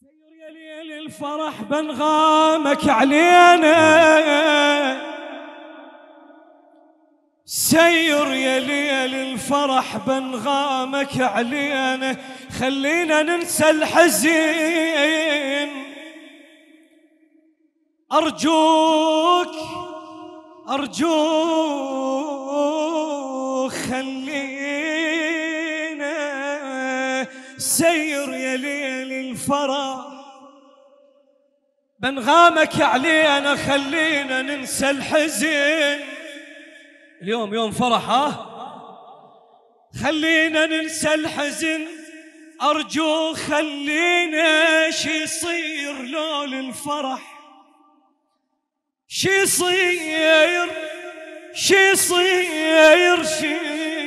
يا ليل الفرح بنغامك علينا، سير يا ليل الفرح بنغامك علينا، خلينا ننسى الحزين. أرجوك أرجوك خلينا، سير يا ليل الفرح بنغامك علينا، خلينا ننسى الحزن. اليوم يوم فرح، خلينا ننسى الحزن. أرجو خلينا شي يصير لول الفرح، شي يصير شي يصير شي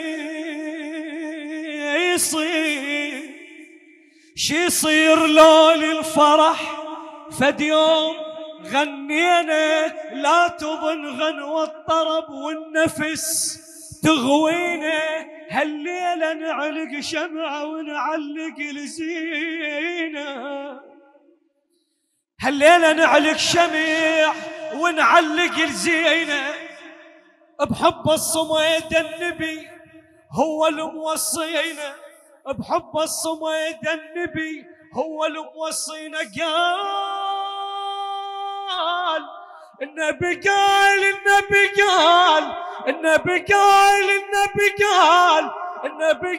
يصير شي يصير لول الفرح. فد يوم غنينا لا تبن غنوة الطرب والنفس تغوينا، هالليلة نعلق شمعة ونعلق الزينة، هالليلة نعلق شمع ونعلق الزينة. بحب الصميد النبي هو الموصينا، بحب الصميد النبي هو الموصينا. قال النبي قال النبي قال النبي قال النبي قال النبي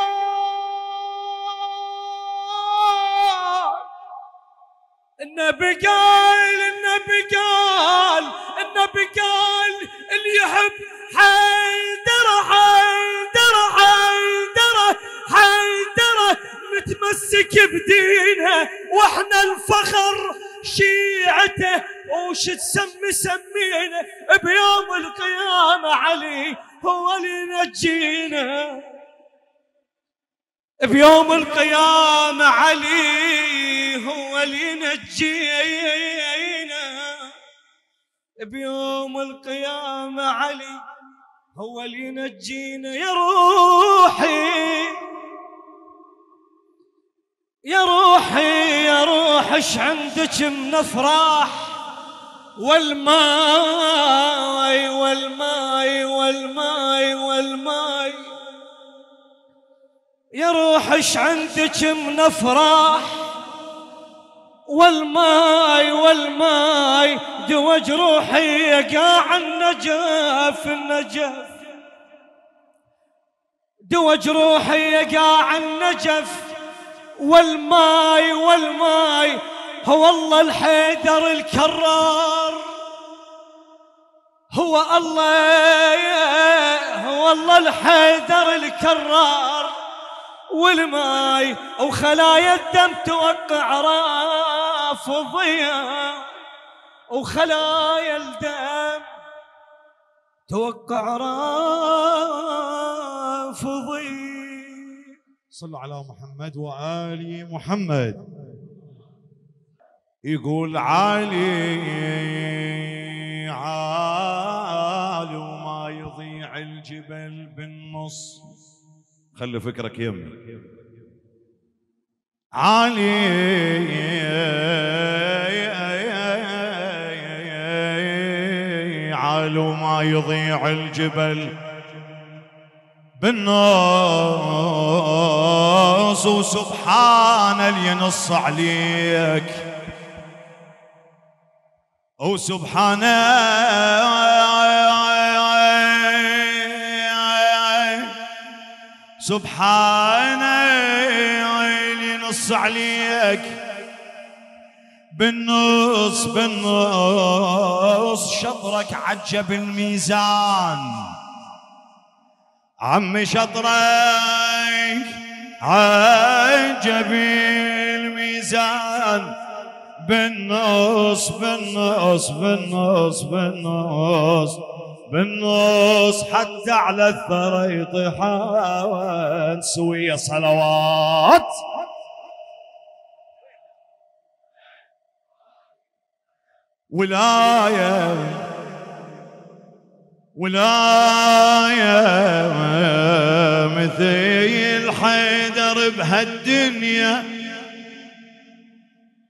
قال النبي قال النبي قال النبي قال اللي يحب حيدره حيدره حيدره حيدره متمسك بدينه، واحنا الفخر شيعته وش تسمي سمينا. بيوم القيامة علي هو اللي ينجينا، بيوم القيامة علي هو اللي ينجينا، بيوم القيامة علي هو اللي ينجينا. يا روحي يا روحي يا روح ايش عندك من افراح، والماي والماي والماي والماي. يا روح ايش عندك من افراح، والماي والماي دوا جروحي يقع النجف النجف، دوا جروحي يقع النجف. والماي والماي هو الله الحيدر الكرار، هو الله الحيدر الكرار. والماي وخلايا الدم توقع رافضية، وخلايا الدم توقع رافضية. صلوا على محمد وآل محمد. يقول عالي عال وما يضيع الجبل بالنص. خلي فكرك يمي. عالي عال وما يضيع الجبل بالنص، وسبحان اللي ينص عليك، وسبحان سبحان اللي ينص عليك بالنص بالنص. شطرك عجب الميزان عمي، شطرك عجب الميزان بالنص بالنص بالنص بالنص بالنص. حتى على الثرى يطيحان سوية صلوات. ولاية ولاية مثل حيدر بهالدنيا،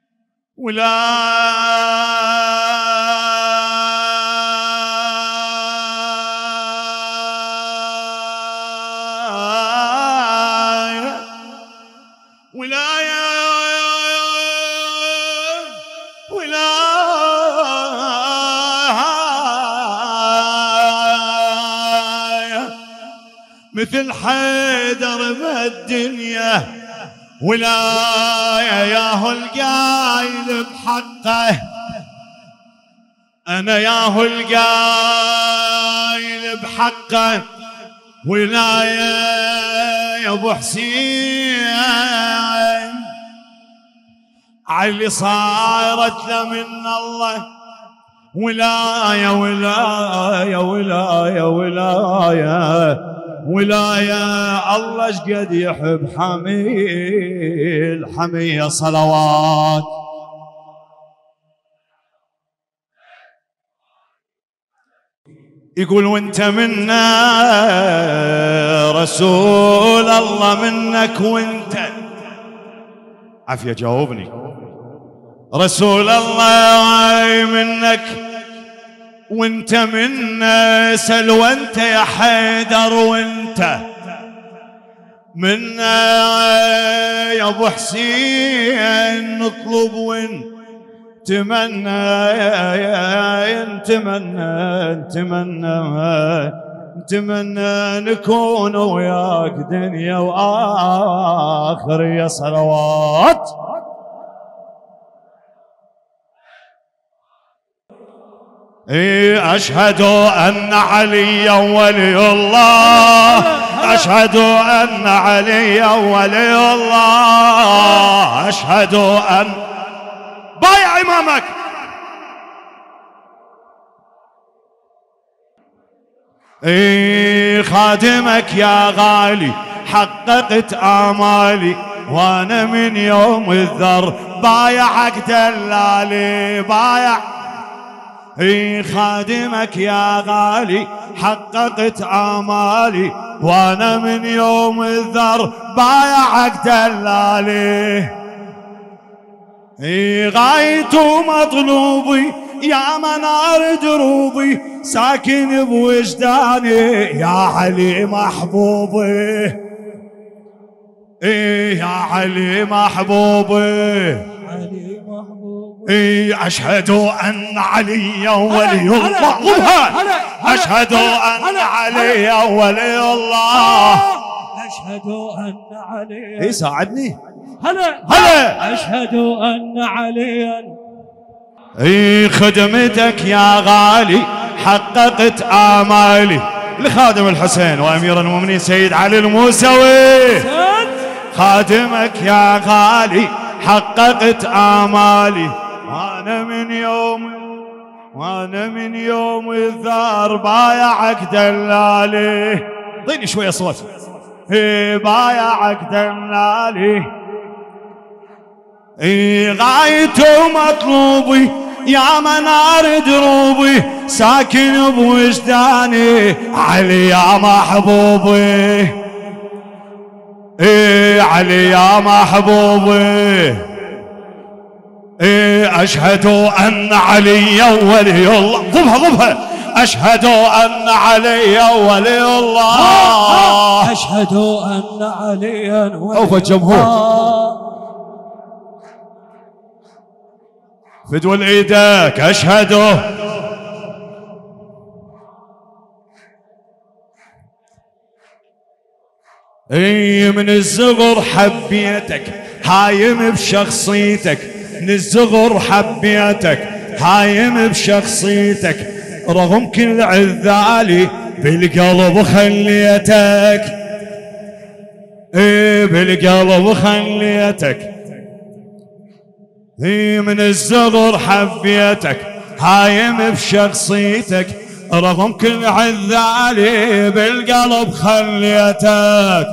مثل حيدر بالدنيا ولاية ياهو القايل بحقه، أنا ياهو القايل بحقه ولاية يا أبو حسين علي صارت له من الله ولاية ولاية ولاية ولاية ولاية. الله شقد يحب حميل حمية صلوات. يقول وانت منا رسول الله منك وانت عافية جاوبني رسول الله منك وانت منا سل وانت يا حيدر وانت منا يا ابو حسين نطلب ونتمنى نتمنى نكون وياك دنيا واخر يا صلوات. أشهد أن عليا ولي الله، أشهد أن عليا ولي الله، أشهد أن بايع إمامك. خادمك يا غالي حققت آمالي وأنا من يوم الذر بايعك دلالي بايع. خادمك يا غالي حققت آمالي وانا من يوم الذر بايعك دلالي. غايت مطلوبي يا منار دروبي ساكن بوجداني يا علي محبوبي يا علي محبوبي أشهد أن علي ولي الله. أشهد أن علي ولي الله. أشهد أن علي ساعدني هلا أشهد أن عليا خدمتك يا غالي حققت آمالي. لخادم الحسين وأمير المؤمنين سيد علي الموسوي خادمك يا غالي حققت آمالي وانا من يوم الثار بايعك دلالي. اعطيني شويه صوت. بايعك دلالي. غايته مطلوبي يا منار دروبي ساكن بوجداني علي يا محبوبي علي يا محبوبي. أشهد أن علي ولي الله. ضبها أشهد أن علي ولي الله. أشهد أن عليا ولي الله. الجمهور فدوى ايدك. أشهد من الصغر حبيتك هايم بشخصيتك من الصغر حبيتك هايم بشخصيتك رغم كل عذالي بالقلب خليتك بالقلب خليتك. من الصغر حبيتك هايم بشخصيتك رغم كل عذالي بالقلب خليتك.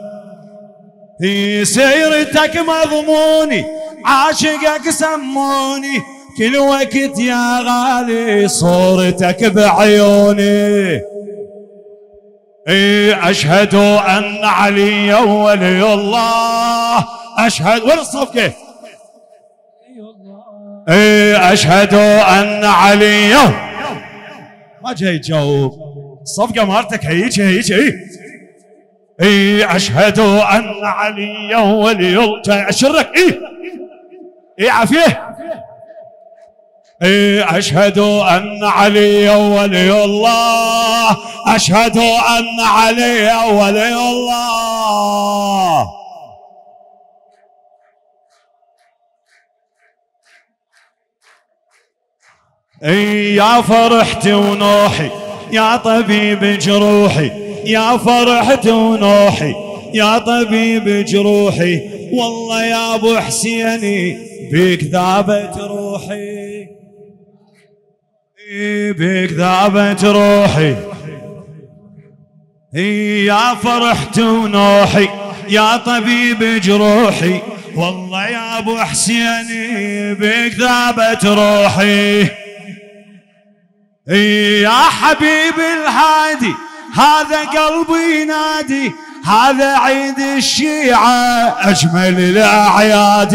سيرتك مضموني عاشقك سموني كل وقت يا غالي صورتك بعيوني. أشهد أن علي ولي الله. أشهد وين الصف كيف أشهد أن علي ما جاي يجاوب الصفقة مالتك هيك أشهد أن علي ولي الله جاي أشرك عافية أشهد أن علي ولي الله أشهد أن علي ولي الله يا فرحتي ونوحي يا طبيب جروحي يا فرحتي ونوحي يا طبيب جروحي والله يا ابو حسيني بيك ذابت روحي بيك ذابت روحي يا فرحتي ونوحي يا طبيب جروحي والله يا ابو حسيني بيك ذابت روحي يا حبيبي الهادي هذا قلبي ينادي هذا عيد الشيعة أجمل الأعياد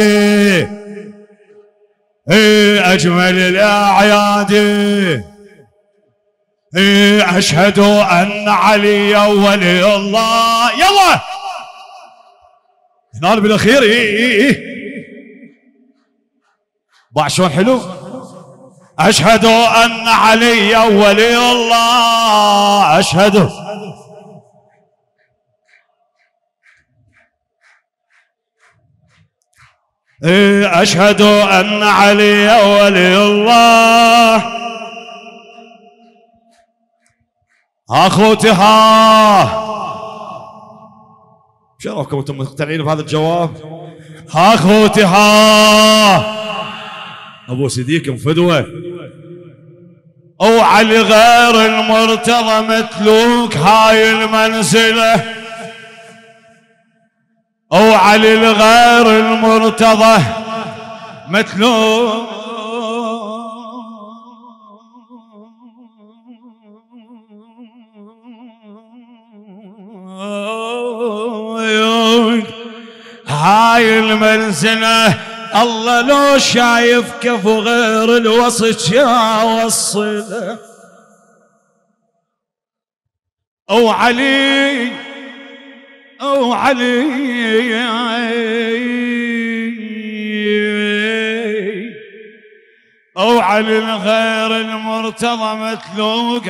أجمل الأعياد أشهد أن علي ولي الله يلا هنا بالأخير باع شلون حلو أشهد أن علي ولي الله أشهد أشهد أن علي ولي الله أخوتها شرفكم أنتم مقتنعين بهذا الجواب أخوتها أبو سيديكم فدوة وعلى غير المرتضى متلوك هاي المنزلة وعلى الغير المرتضى متلوك هاي المنزلة الله لو شايف كفو غير الوصف يا وصله او علي او علي او علي الغير المرتضى متلوق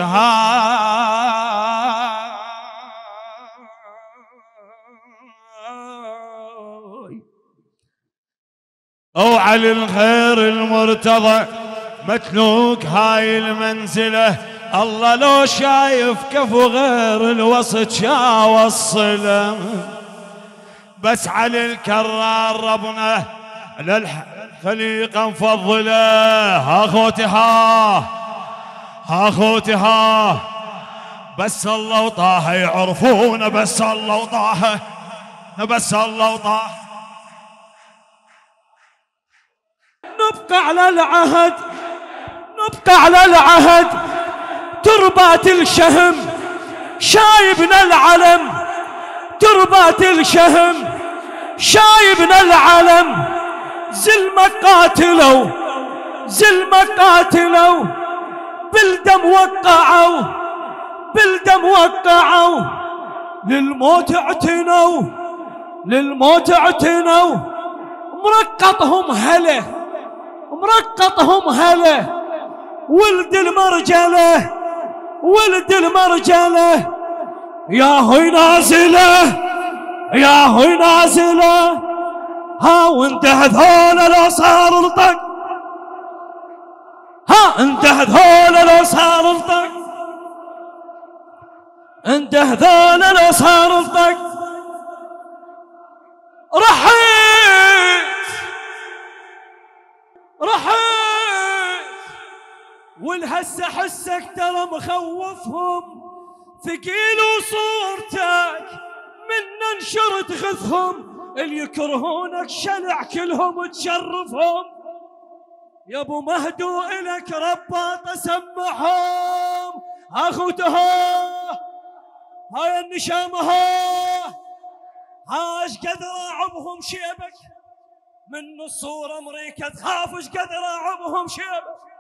أو على الخير المرتضى متلوك هاي المنزلة الله لو شايف كفو غير الوسط شا وصله بس على الكرار ربنا للخليقة مفضله أخوتها بس الله وطه يعرفون بس الله وطه بس الله وطه نبقى على العهد تربات الشهم شايبنا العلم تربات الشهم شايبنا العلم زلمة قاتلوا بالدم وقعوا للموت اعتنوا مرقطهم هله ولد المرجله يا هوي نازله ها وانت هذول لو صار الطق انت هذول لو صار الطق رحيت والهسه حسك ترى مخوفهم ثقيل وصورتك من ننشرت غثهم اللي يكرهونك شلع كلهم وتشرفهم يا ابو مهدو الك رباط اسمعهم اخوتها هاي النشامها هاش قد راعبهم شيبك من نصور امريكا تخاف ايش قد راعبهم شيبه.